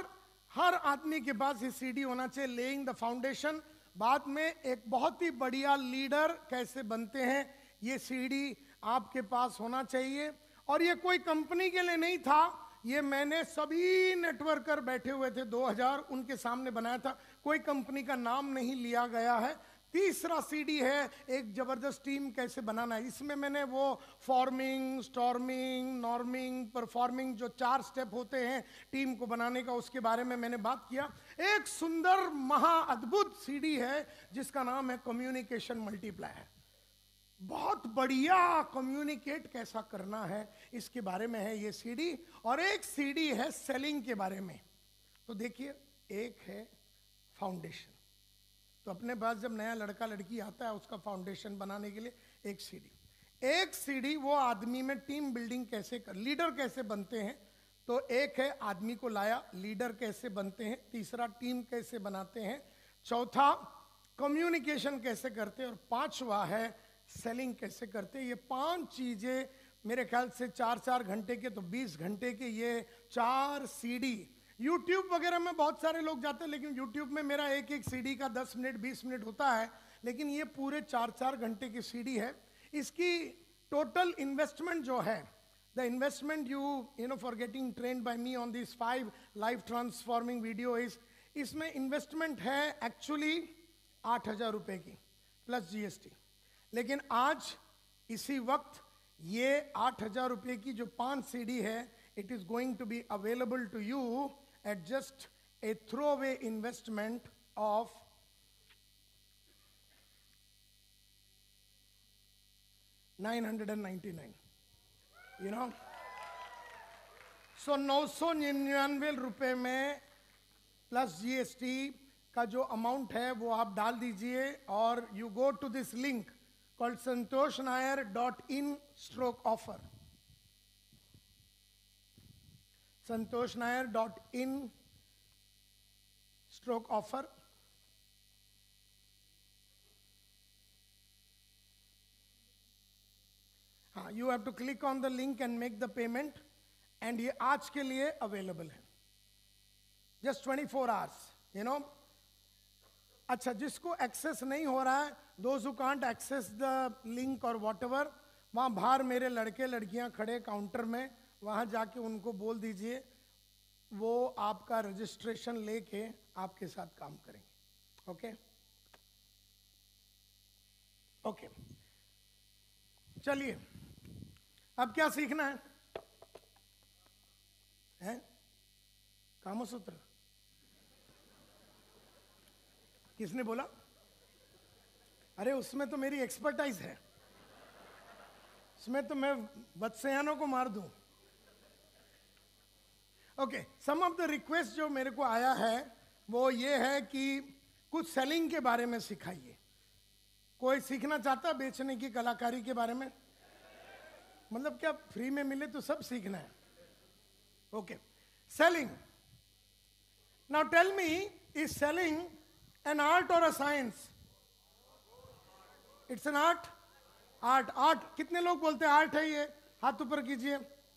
हर आदमी के पास ये CD होना चाहिए, लेइंग द फाउंडेशन। बाद में एक बहुत ही बढ़िया लीडर कैसे बनते हैं, ये CD आपके पास होना चाहिए। और ये कोई कंपनी के लिए नहीं था, ये मैंने सभी नेटवर्कर बैठे हुए थे 2000, उनके सामने बनाया था, कोई कंपनी का नाम नहीं लिया गया है। तीसरा CD है एक जबरदस्त टीम कैसे बनाना है। इसमें मैंने वो फॉर्मिंग, स्टॉर्मिंग, नॉर्मिंग, परफॉर्मिंग, जो 4 स्टेप होते हैं टीम को बनाने का, उसके बारे में मैंने बात किया। एक सुंदर महा अद्भुत CD है जिसका नाम है कम्युनिकेशन मल्टीप्लायर। बहुत बढ़िया कम्युनिकेट कैसा करना है, इसके बारे में है ये CD। और एक CD है सेलिंग के बारे में। तो देखिए, एक है फाउंडेशन, तो अपने पास जब नया लड़का लड़की आता है उसका फाउंडेशन बनाने के लिए एक CD वो आदमी में टीम बिल्डिंग कैसे कर, लीडर कैसे बनते हैं। तो एक है आदमी को लाया, लीडर कैसे बनते हैं। तीसरा, टीम कैसे बनाते हैं। चौथा, कम्युनिकेशन कैसे करते हैं। और 5वां है सेलिंग कैसे करते हैं। ये 5 चीजें मेरे ख्याल से 4-4 घंटे के, तो 20 घंटे के ये 4 CD। YouTube वगैरह में बहुत सारे लोग जाते हैं, लेकिन YouTube में मेरा एक CD का 10 मिनट 20 मिनट होता है, लेकिन ये पूरे 4-4 घंटे की CD है। इसकी टोटल इन्वेस्टमेंट जो है, the investment you for getting trained by me on this 5 life transforming video is, इसमें इन्वेस्टमेंट है एक्चुअली 8,000 रुपए की प्लस GST। लेकिन आज इसी वक्त ये 8,000 रुपए की जो 5 CD है, it is going to be available to you at just a throwaway investment of $999. So 999 रुपए में प्लस GST का जो अमाउंट है वो आप डाल दीजिए और you go to this link called santoshnair.in/offer. santoshnair.in/offer. हाँ, you have to click on the link and make the payment, and ये आज के लिए अवेलेबल है, just 24 hours, you know. अच्छा, जिसको एक्सेस नहीं हो रहा है, those who can't access the link or whatever, वहाँ बाहर मेरे लड़के लड़कियाँ खड़े काउंटर में, वहाँ जाके उनको बोल दीजिए, वो आपका रजिस्ट्रेशन लेके आपके साथ काम करेंगे. ओके ओके, चलिए अब क्या सीखना है? कामसूत्र किसने बोला? अरे उसमें तो मेरी एक्सपर्टाइज है, उसमें तो मैं वत्सयानों को मार दूं. Okay, some of the request जो मेरे को आया है वो ये है कि कुछ सेलिंग के बारे में सिखाइए. कोई सीखना चाहता है बेचने की कलाकारी के बारे में? मतलब क्या फ्री में मिले तो सब सीखना है? Okay, selling. Now tell me, is selling an art or a science? It's an art. Art. Art कितने लोग बोलते हैं आर्ट है ये? हाथ ऊपर कीजिए.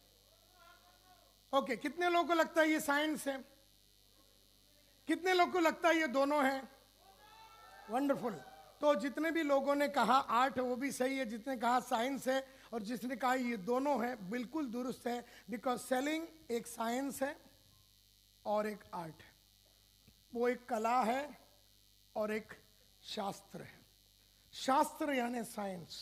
ओके, कितने लोगों को लगता है ये साइंस है? कितने लोगों को लगता है ये दोनों है? वंडरफुल. तो जितने भी लोगों ने कहा आर्ट है वो भी सही है, जितने कहा साइंस है और जिसने कहा ये दोनों है बिल्कुल दुरुस्त है. बिकॉज सेलिंग एक साइंस है और एक आर्ट है. वो एक कला है और एक शास्त्र है. शास्त्र यानी साइंस.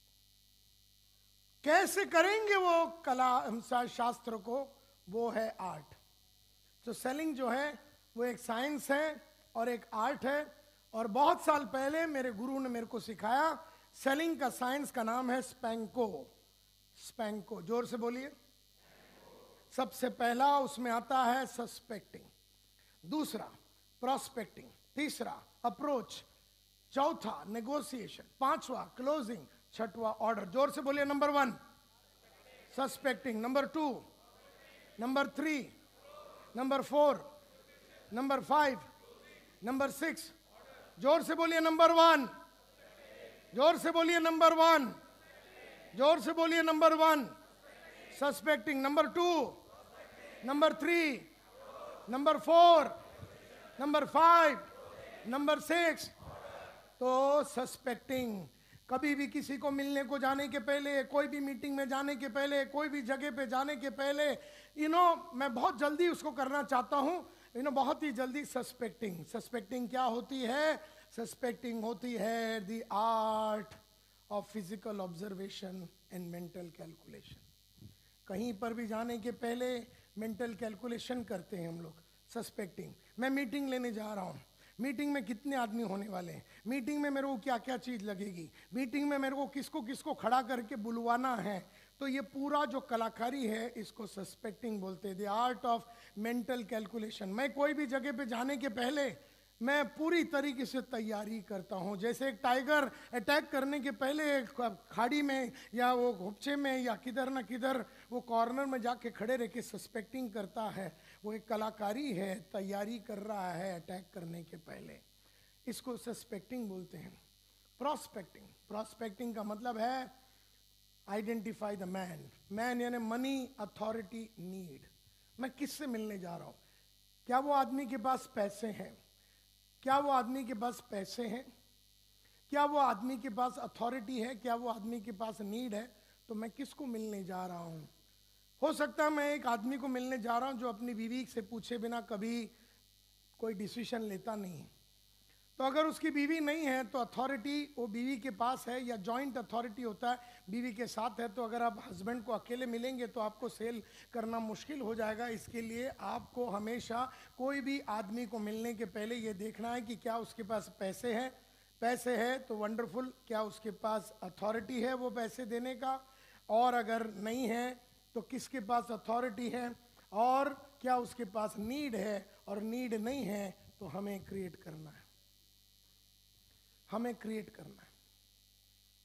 कैसे करेंगे वो कला शास्त्र को? वो है आर्ट. तो सेलिंग जो है वो एक साइंस है और एक आर्ट है. और बहुत साल पहले मेरे गुरु ने मेरे को सिखाया, सेलिंग का साइंस का नाम है स्पैंको. स्पैंको, जोर से बोलिए. सबसे पहला उसमें आता है सस्पेक्टिंग, दूसरा प्रोस्पेक्टिंग, तीसरा अप्रोच, चौथा नेगोशिएशन, पांचवा क्लोजिंग, छठवां ऑर्डर. जोर से बोलिए. Number 1 suspecting, number 2, number 3, number 4, number 5, number 6. जोर से बोलिए. नंबर 1. जोर से बोलिए. नंबर 1. जोर से बोलिए. Number 1 suspecting, number 2, number 3, number 4, number 5, number 6. तो सस्पेक्टिंग. कभी भी किसी को मिलने को जाने के पहले, कोई भी मीटिंग में जाने के पहले, कोई भी जगह पे जाने के पहले, मैं बहुत जल्दी उसको करना चाहता हूँ, बहुत ही जल्दी. सस्पेक्टिंग. सस्पेक्टिंग क्या होती है? सस्पेक्टिंग होती है the art of physical observation and mental calculation. कहीं पर भी जाने के पहले मेंटल कैलकुलेशन करते हैं हम लोग. सस्पेक्टिंग. मैं मीटिंग लेने जा रहा हूँ, मीटिंग में कितने आदमी होने वाले हैं, मीटिंग में मेरे को क्या क्या चीज़ लगेगी, मीटिंग में मेरे को किसको किसको खड़ा करके बुलवाना है. तो ये पूरा जो कलाकारी है इसको सस्पेक्टिंग बोलते हैं, the art of mental calculation. मैं कोई भी जगह पे जाने के पहले मैं पूरी तरीके से तैयारी करता हूँ. जैसे एक टाइगर अटैक करने के पहले खाड़ी में या वो घोपचे में या किधर ना किधर वो कॉर्नर में जाके खड़े रह के सस्पेक्टिंग करता है, वो एक कलाकारी है, तैयारी कर रहा है अटैक करने के पहले. इसको सस्पेक्टिंग बोलते हैं. प्रोस्पेक्टिंग. प्रोस्पेक्टिंग का मतलब है आइडेंटिफाई द मैन. मैन यानी मनी, अथॉरिटी, नीड. मैं किससे मिलने जा रहा हूँ? क्या वो आदमी के पास पैसे हैं? क्या वो आदमी के पास पैसे हैं? क्या वो आदमी के पास अथॉरिटी है? क्या वो आदमी के पास नीड है? तो मैं किसको मिलने जा रहा हूँ? हो सकता है मैं एक आदमी को मिलने जा रहा हूँ जो अपनी बीवी से पूछे बिना कभी कोई डिसीजन लेता नहीं है. तो अगर उसकी बीवी नहीं है तो अथॉरिटी वो बीवी के पास है, या जॉइंट अथॉरिटी होता है बीवी के साथ है. तो अगर आप हस्बैंड को अकेले मिलेंगे तो आपको सेल करना मुश्किल हो जाएगा. इसके लिए आपको हमेशा कोई भी आदमी को मिलने के पहले ये देखना है कि क्या उसके पास पैसे हैं. पैसे है तो वंडरफुल. क्या उसके पास अथॉरिटी है वो पैसे देने का? और अगर नहीं है तो किसके पास अथॉरिटी है? और क्या उसके पास नीड है? और नीड नहीं है तो हमें क्रिएट करना है. हमें क्रिएट करना है.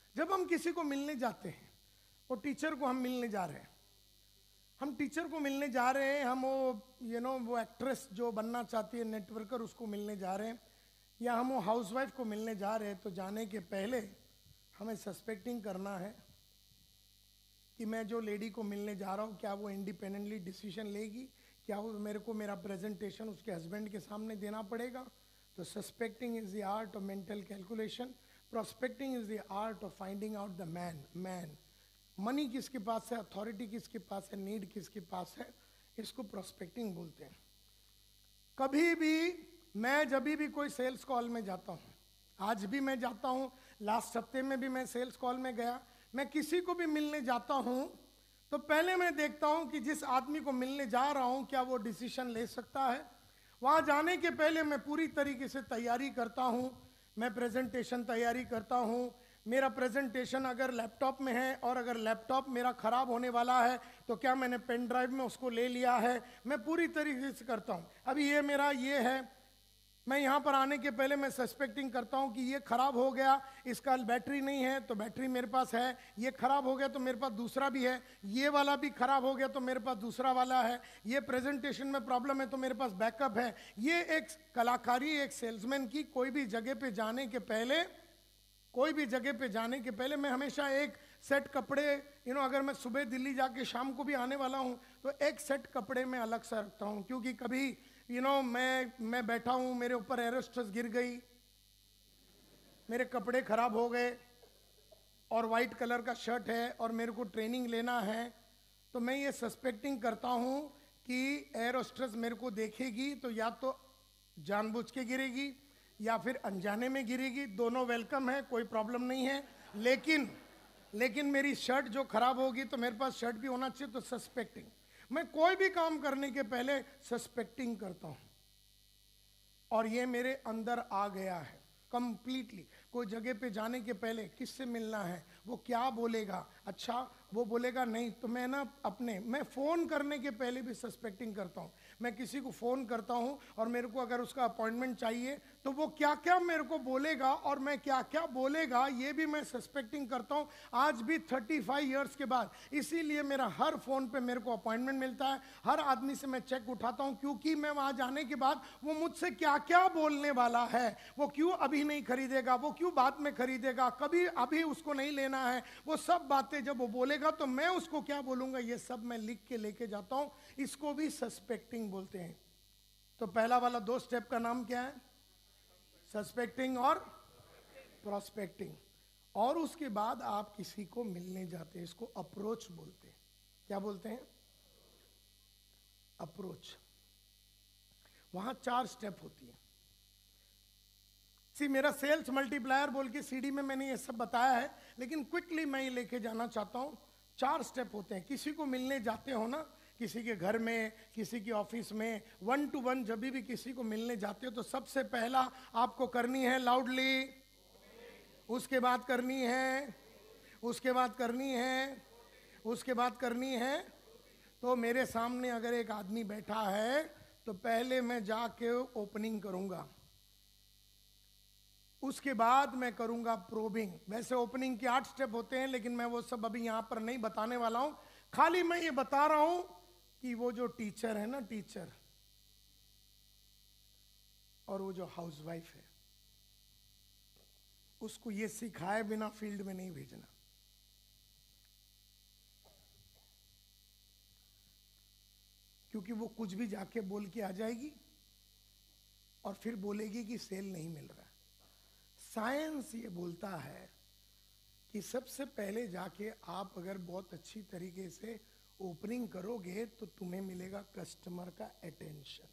जब हम किसी को मिलने जाते हैं, वो टीचर को हम मिलने जा रहे हैं, हम टीचर को मिलने जा रहे हैं, हम वो वो एक्ट्रेस जो बनना चाहती है नेटवर्कर उसको मिलने जा रहे हैं, या हम वो हाउसवाइफ को मिलने जा रहे हैं, तो जाने के पहले हमें सस्पेक्टिंग करना है कि मैं जो लेडी को मिलने जा रहा हूँ क्या वो इंडिपेंडेंटली डिसीजन लेगी, क्या वो मेरे को मेरा प्रेजेंटेशन उसके हस्बैंड के सामने देना पड़ेगा। तो suspecting is the art of mental calculation, prospecting is the art of finding out the man. Money किसके पास है, अथॉरिटी किसके पास है, नीड किसके पास है, इसको प्रोस्पेक्टिंग बोलते हैं। कभी भी मैं जब भी कोई सेल्स कॉल में जाता हूँ, आज भी मैं जाता हूँ, लास्ट हफ्ते में भी मैं सेल्स कॉल में गया, मैं किसी को भी मिलने जाता हूँ तो पहले मैं देखता हूँ कि जिस आदमी को मिलने जा रहा हूँ क्या वो डिसीजन ले सकता है। वहाँ जाने के पहले मैं पूरी तरीके से तैयारी करता हूँ, मैं प्रेजेंटेशन तैयारी करता हूँ। मेरा प्रेजेंटेशन अगर लैपटॉप में है और अगर लैपटॉप मेरा ख़राब होने वाला है तो क्या मैंने पेन ड्राइव में उसको ले लिया है, मैं पूरी तरीके से करता हूँ। अभी ये मेरा ये है, मैं यहाँ पर आने के पहले मैं सस्पेक्टिंग करता हूँ कि ये ख़राब हो गया, इसका बैटरी नहीं है तो बैटरी मेरे पास है, ये ख़राब हो गया तो मेरे पास दूसरा भी है, ये वाला भी ख़राब हो गया तो मेरे पास दूसरा वाला है, ये प्रेजेंटेशन में प्रॉब्लम है तो मेरे पास बैकअप है। ये एक कलाकारी, एक सेल्समैन की कोई भी जगह पे जाने के पहले, कोई भी जगह पे जाने के पहले मैं हमेशा एक सेट कपड़े, अगर मैं सुबह दिल्ली जाके शाम को भी आने वाला हूँ तो एक सेट कपड़े में अलग सा रखता हूँ, क्योंकि कभी मैं बैठा हूँ, मेरे ऊपर एरोस्ट्रेस गिर गई, मेरे कपड़े खराब हो गए और वाइट कलर का शर्ट है और मेरे को ट्रेनिंग लेना है, तो मैं ये सस्पेक्टिंग करता हूँ कि एरोस्ट्रेस मेरे को देखेगी तो या तो जानबूझ के गिरेगी या फिर अनजाने में गिरेगी, दोनों वेलकम है, कोई प्रॉब्लम नहीं है। लेकिन मेरी शर्ट जो खराब होगी तो मेरे पास शर्ट भी होना चाहिए। तो सस्पेक्टिंग, मैं कोई भी काम करने के पहले सस्पेक्टिंग करता हूं और ये मेरे अंदर आ गया है कंप्लीटली। कोई जगह पे जाने के पहले किससे मिलना है, वो क्या बोलेगा, अच्छा वो बोलेगा नहीं, तो मैं फ़ोन करने के पहले भी सस्पेक्टिंग करता हूँ। मैं किसी को फ़ोन करता हूँ और मेरे को अगर उसका अपॉइंटमेंट चाहिए तो वो क्या क्या मेरे को बोलेगा और मैं क्या क्या बोलेगा, ये भी मैं सस्पेक्टिंग करता हूँ आज भी 35 ईयर्स के बाद। इसीलिए मेरा हर फ़ोन पे मेरे को अपॉइंटमेंट मिलता है, हर आदमी से मैं चेक उठाता हूँ, क्योंकि मैं वहाँ जाने के बाद वो मुझसे क्या क्या बोलने वाला है, वो क्यों अभी नहीं खरीदेगा, वो क्यों बाद में खरीदेगा, कभी अभी उसको नहीं लेना है, वो सब बातें जब वो बोलेगा तो मैं उसको क्या बोलूँगा, ये सब मैं लिख के लेके जाता हूँ। इसको भी सस्पेक्टिंग बोलते हैं। तो पहला वाला 2 स्टेप का नाम क्या है, सस्पेक्टिंग और प्रोस्पेक्टिंग। और उसके बाद आप किसी को मिलने जाते हैं, इसको अप्रोच बोलते हैं। क्या बोलते हैं, अप्रोच। वहां 4 स्टेप होती है। मेरा सेल्स मल्टीप्लायर बोल के सीडी में मैंने ये सब बताया है, लेकिन क्विकली मैं ये लेके जाना चाहता हूं। 4 स्टेप होते हैं। किसी को मिलने जाते हो ना, किसी के घर में, किसी की ऑफिस में, 1 to 1 जब भी किसी को मिलने जाते हो तो सबसे पहला आपको करनी है लाउडली, उसके बाद करनी है, उसके बाद करनी है, उसके बाद करनी है। तो मेरे सामने अगर एक आदमी बैठा है तो पहले मैं जाके ओपनिंग करूंगा, उसके बाद मैं करूंगा प्रोबिंग। वैसे ओपनिंग के 8 स्टेप होते हैं, लेकिन मैं वो सब अभी यहां पर नहीं बताने वाला हूं। खाली मैं ये बता रहा हूं कि वो जो टीचर है ना, टीचर, और वो जो हाउसवाइफ है, उसको ये सिखाए बिना फील्ड में नहीं भेजना। क्योंकि वो कुछ भी जाके बोल के आ जाएगी और फिर बोलेगी कि सेल नहीं मिल रहा। साइंस ये बोलता है कि सबसे पहले जाके आप अगर बहुत अच्छी तरीके से ओपनिंग करोगे तो तुम्हें मिलेगा कस्टमर का अटेंशन।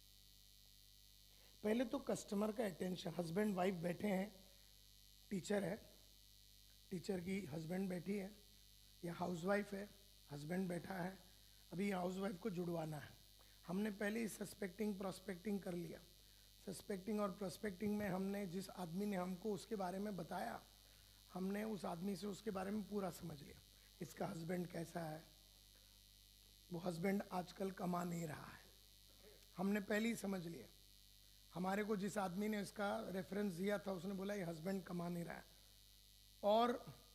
पहले तो कस्टमर का अटेंशन। हस्बैंड वाइफ बैठे हैं, टीचर है, टीचर की हस्बैंड बैठी है, या हाउसवाइफ है, हस्बैंड बैठा है। अभी हाउसवाइफ को जुड़वाना है। हमने पहले ही सस्पेक्टिंग प्रोस्पेक्टिंग कर लिया। सस्पेक्टिंग और प्रोस्पेक्टिंग में हमने जिस आदमी ने हमको उसके बारे में बताया, हमने उस आदमी से उसके बारे में पूरा समझ लिया। इसका हस्बैंड कैसा है, वो हस्बैंड आजकल कमा नहीं रहा है, हमने पहले ही समझ लिया। हमारे को जिस आदमी ने इसका रेफरेंस दिया था उसने बोला ये हस्बैंड कमा नहीं रहा है। और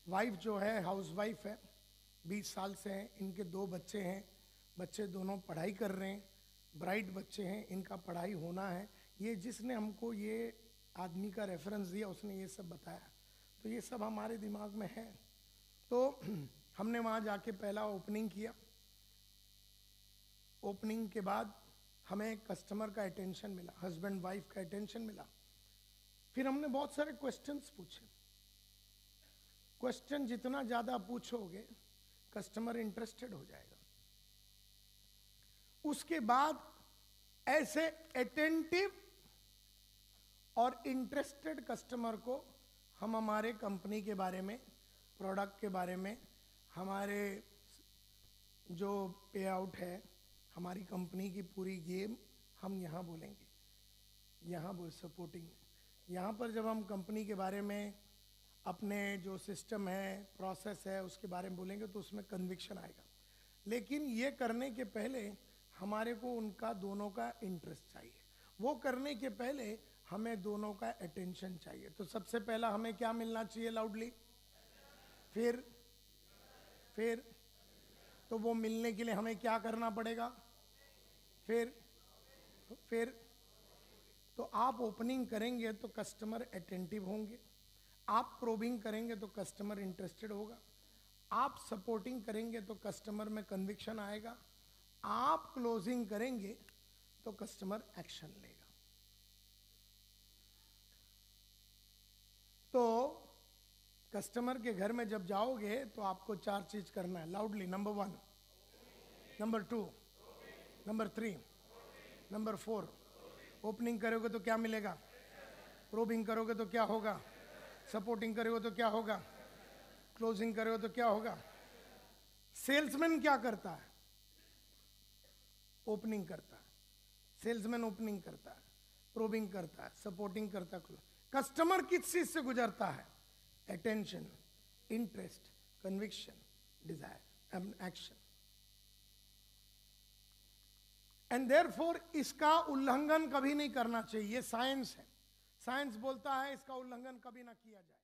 वाइफ जो है हाउस वाइफ है, 20 साल से हैं, इनके 2 बच्चे हैं, बच्चे दोनों पढ़ाई कर रहे हैं, ब्राइट बच्चे हैं, इनका पढ़ाई होना है। ये जिसने हमको ये आदमी का रेफरेंस दिया उसने ये सब बताया, तो ये सब हमारे दिमाग में है। तो हमने वहाँ जाके पहला ओपनिंग किया। ओपनिंग के बाद हमें कस्टमर का अटेंशन मिला, हस्बैंड वाइफ का अटेंशन मिला। फिर हमने बहुत सारे क्वेश्चंस पूछे। क्वेश्चन जितना ज़्यादा पूछोगे कस्टमर इंटरेस्टेड हो जाएगा। उसके बाद ऐसे अटेंटिव और इंटरेस्टेड कस्टमर को हम हमारे कंपनी के बारे में, प्रोडक्ट के बारे में, हमारे जो पे आउट है, हमारी कंपनी की पूरी गेम हम यहाँ बोलेंगे, यहाँ बोल सपोर्टिंग। यहाँ पर जब हम कंपनी के बारे में, अपने जो सिस्टम है, प्रोसेस है, उसके बारे में बोलेंगे तो उसमें कन्विक्शन आएगा। लेकिन ये करने के पहले हमारे को उनका दोनों का इंटरेस्ट चाहिए। वो करने के पहले हमें दोनों का अटेंशन चाहिए। तो सबसे पहला हमें क्या मिलना चाहिए? लाउडली। फिर तो वो मिलने के लिए हमें क्या करना पड़ेगा? फिर तो आप ओपनिंग करेंगे तो कस्टमर अटेंटिव होंगे, आप प्रोबिंग करेंगे तो कस्टमर इंटरेस्टेड होगा, आप सपोर्टिंग करेंगे तो कस्टमर में कन्विक्शन आएगा, आप क्लोजिंग करेंगे तो कस्टमर एक्शन लेगा। तो कस्टमर के घर में जब जाओगे तो आपको 4 चीज करना है loudly. Number 1, number 2, number 3, number 4। Opening करोगे तो क्या मिलेगा? प्रोबिंग करोगे तो क्या होगा? सपोर्टिंग करोगे तो क्या होगा? क्लोजिंग करोगे तो क्या होगा? सेल्समैन क्या करता है? ओपनिंग करता है। सेल्समैन ओपनिंग करता है, प्रोबिंग करता है, सपोर्टिंग करता है। कस्टमर किस चीज से गुजरता है? Attention, interest, conviction, desire, action. And therefore इसका उल्लंघन कभी नहीं करना चाहिए। साइंस है, साइंस बोलता है इसका उल्लंघन कभी ना किया जाए।